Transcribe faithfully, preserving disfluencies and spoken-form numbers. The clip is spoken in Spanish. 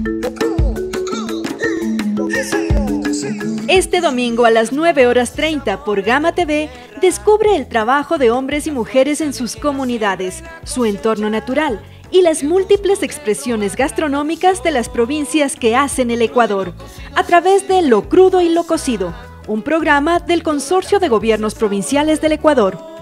Este domingo a las nueve horas treinta por Gama T V, descubre el trabajo de hombres y mujeres en sus comunidades, su entorno natural y las múltiples expresiones gastronómicas de las provincias que hacen el Ecuador, a través de Lo Crudo y Lo Cocido, un programa del Consorcio de Gobiernos Provinciales del Ecuador.